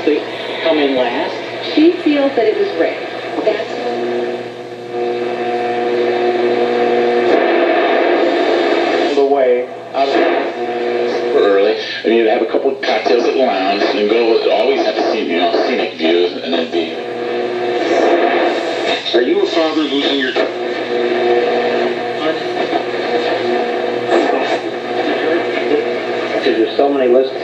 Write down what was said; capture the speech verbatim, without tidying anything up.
to come in last. She feels that it was rigged. That's the way out of early. I mean, you'd have a couple of cocktails at the lounge and go, always have to see, you know, scenic views and then be. Are you a father losing your... Because there's so many listeners.